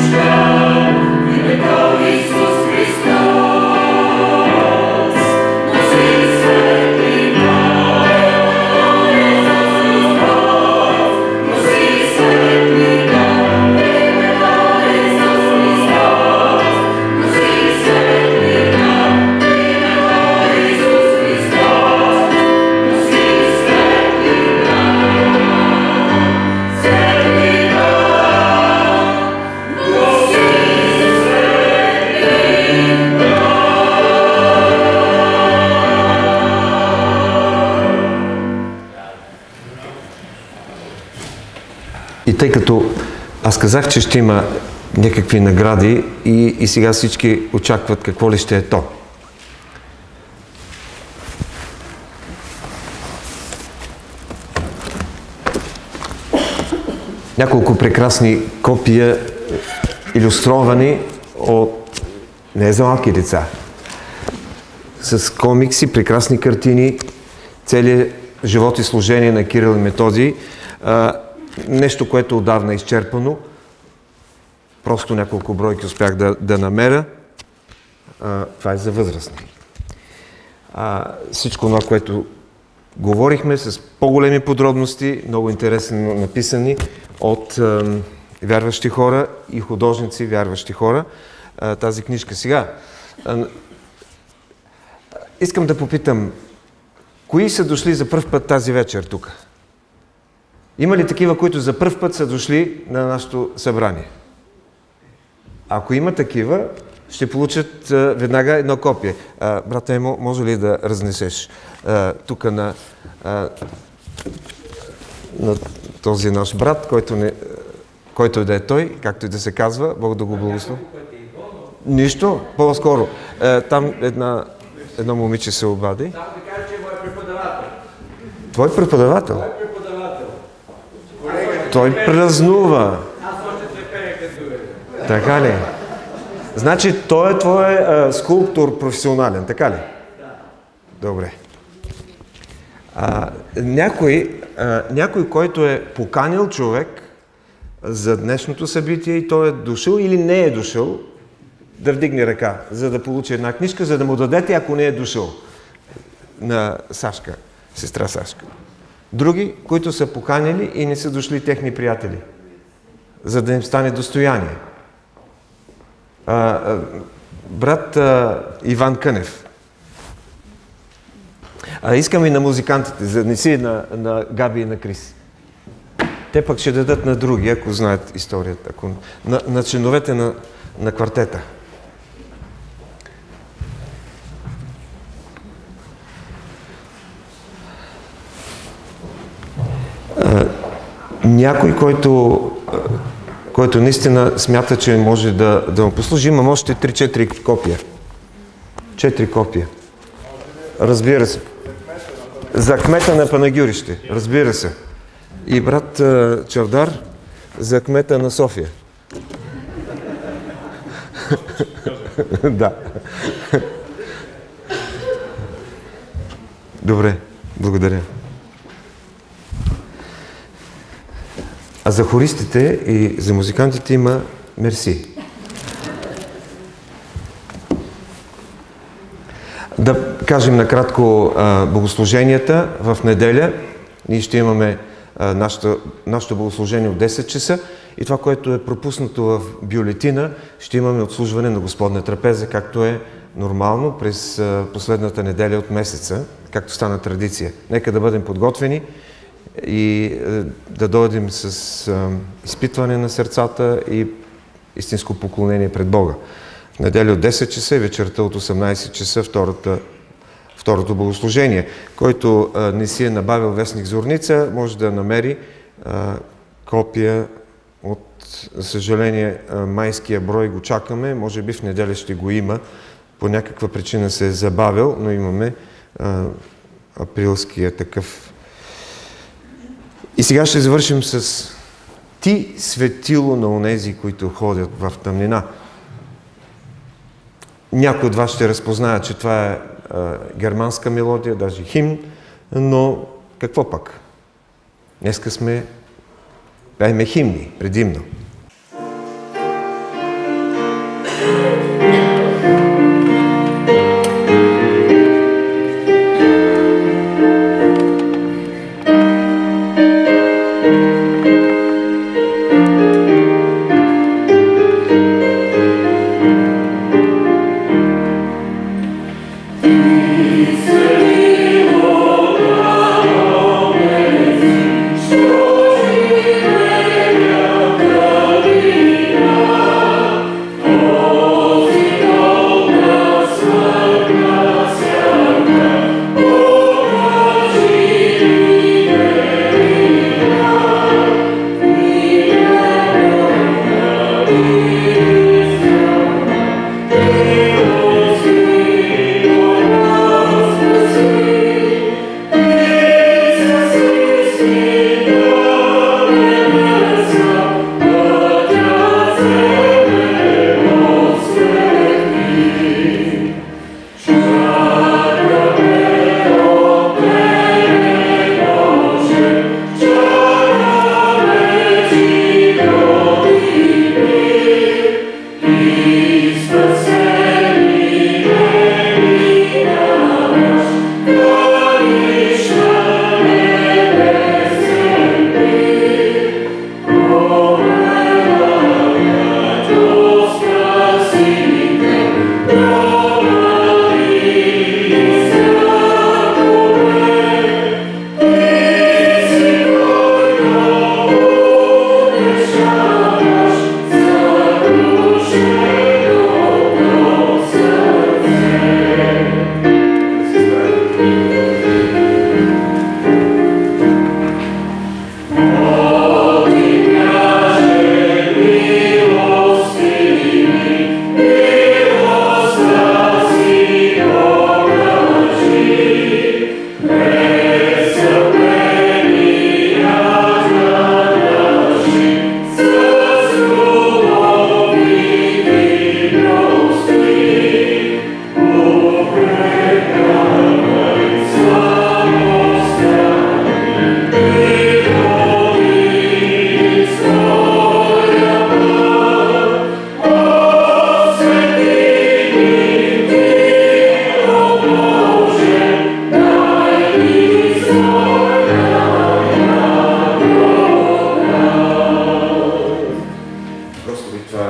[SPEAKER 1] И тъй като аз казах, че ще има някакви награди и, и сега всички очакват какво ли ще е то. Няколко прекрасни копия, илюстровани от... не е за малки деца. С комикси, прекрасни картини, целият живот и служение на Кирил и Методий. А, нещо, което отдавна е изчерпано. Просто няколко бройки успях да, да намеря. А, това е за възрастни. А, всичко това, което говорихме с по-големи подробности, много интересно написани от а, вярващи хора и художници вярващи хора. А, тази книжка. Сега, а, искам да попитам, кои са дошли за пръв път тази вечер тук? Има ли такива, които за пръв път са дошли на нашето събрание? Ако има такива, ще получат а, веднага едно копие. А, брат Емо, може ли да разнесеш а, тук на, а, на този наш брат, който, не, който и да е той, както и да се казва, Бог да го благослови. Нищо, по-скоро. Там една, едно момиче се обади.
[SPEAKER 2] Само да кажа, че е мой преподавател.
[SPEAKER 1] Твой преподавател?
[SPEAKER 2] Мой преподавател.
[SPEAKER 1] Той празнува.
[SPEAKER 2] Аз още треперя като е.
[SPEAKER 1] Така ли? Значи той е твой а, скулптор професионален, така ли?
[SPEAKER 2] Да.
[SPEAKER 1] Добре. А, някой, а, някой, който е поканил човек за днешното събитие и той е дошъл или не е дошъл, да вдигне ръка, за да получи една книжка, за да му дадете, ако не е дошъл, на Сашка, сестра Сашка. Други, които са поканили и не са дошли техни приятели, за да им стане достояние. А, а, брат а, Иван Кънев. А, искам и на музикантите, занеси на, на Габи и на Крис. Те пък ще дадат на други, ако знаят историята, ако, на, на членовете на, на квартета. А, някой, който, който наистина смята, че може да, да му послужи, имам още три-четири копия. Четири копия. Разбира се. За кмета на Панагюрище, разбира се. И брат а, Чавдар за кмета на София. Да. Добре, благодаря. А за хористите и за музикантите има мерси. Да кажем накратко а, богослуженията в неделя. Ние ще имаме а, нашето, нашето богослужение от десет часа и това, което е пропуснато в бюлетина, ще имаме отслужване на Господна трапеза, както е нормално през а, последната неделя от месеца, както стана традиция. Нека да бъдем подготвени и а, да дойдем с а, изпитване на сърцата и истинско поклонение пред Бога. Неделя от десет часа и вечерта от осемнайсет часа втората, второто богослужение. Който а, не си е набавил вестник Зорница, може да намери а, копия от, за съжаление, а, майския брой го чакаме. Може би в неделя ще го има. По някаква причина се е забавил, но имаме а, априлския такъв. И сега ще завършим с Ти светило на онези, които ходят в тъмнина. Някои от вас ще разпознаят, че това е а, германска мелодия, даже химн, но какво пък? Днеска сме пееме химни, предимно.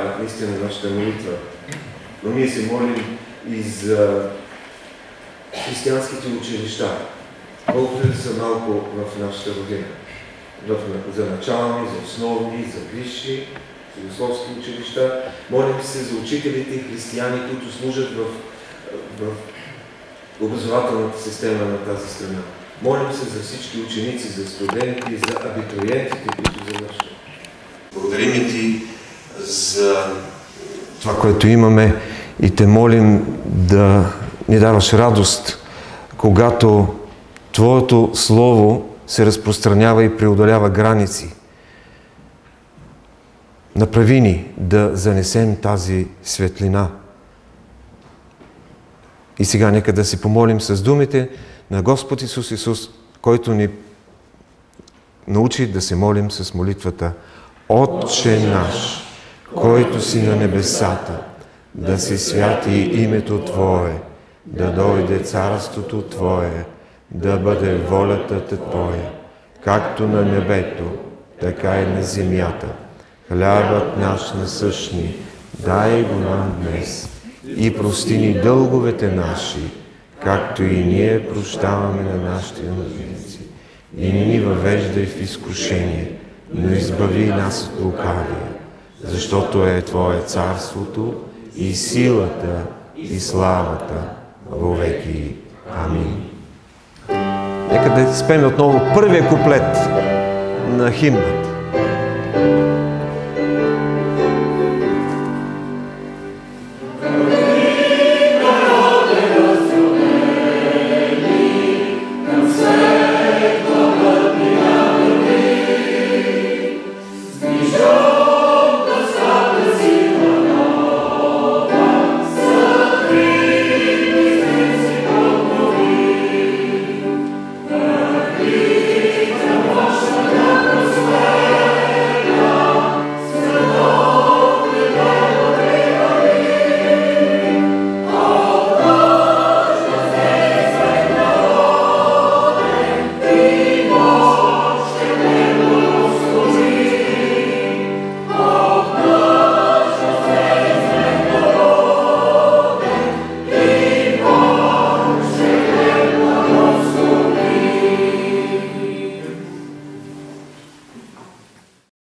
[SPEAKER 1] е наистина нашата молитва. Но ние се молим и за християнските училища, колкото да са малко в нашата родина. За начални, за основни, за висши, философски училища. Молим се за учителите и християни, които служат в, в образователната система на тази страна. Молим се за всички ученици, за студенти, за абитуриентите, които завършват. Благодарим ти за това, което имаме, и те молим да ни даваш радост, когато Твоето Слово се разпространява и преодолява граници. Направи ни да занесем тази светлина. И сега нека да си помолим с думите на Господ Исус Исус, който ни научи да се молим с молитвата: Отче наш, който си на небесата, да се святи името Твое, да дойде царството Твое, да бъде волята Твоя, както на небето, така и на земята. Хлябът наш насъщни, дай го нам днес, и прости ни дълговете наши, както и ние прощаваме на нашите длъжници. И не ни въвеждай в изкушение, но избави нас от лукавия, защото е Твое царството и силата и славата вовеки. Амин. Нека да спеем отново първия куплет на химна.